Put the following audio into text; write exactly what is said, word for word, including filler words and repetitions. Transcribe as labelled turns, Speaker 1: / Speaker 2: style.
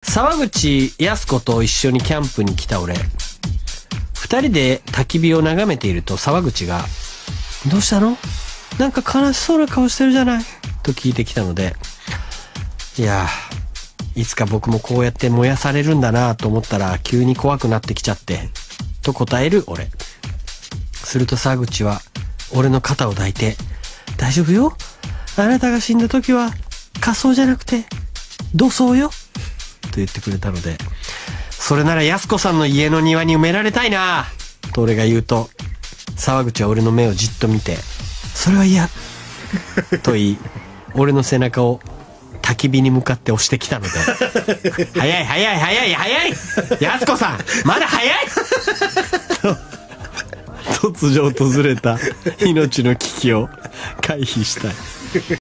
Speaker 1: 沢口靖子と一緒にキャンプに来た俺、二人で焚き火を眺めていると沢口が「どうしたの？なんか悲しそうな顔してるじゃない」と聞いてきたので、いやいつか僕もこうやって燃やされるんだなと思ったら急に怖くなってきちゃってと答える俺。すると沢口は俺の肩を抱いて「大丈夫よ、あなたが死んだ時は火葬じゃなくて土葬よ」と言ってくれたので、それなら靖子さんの家の庭に埋められたいなと俺が言うと、沢口は俺の目をじっと見て「それは嫌」と言い、俺の背中を焚き火に向かって押してきたので「早い早い早い早い靖子さんまだ早い!」と突如訪れた命の危機を回避したい。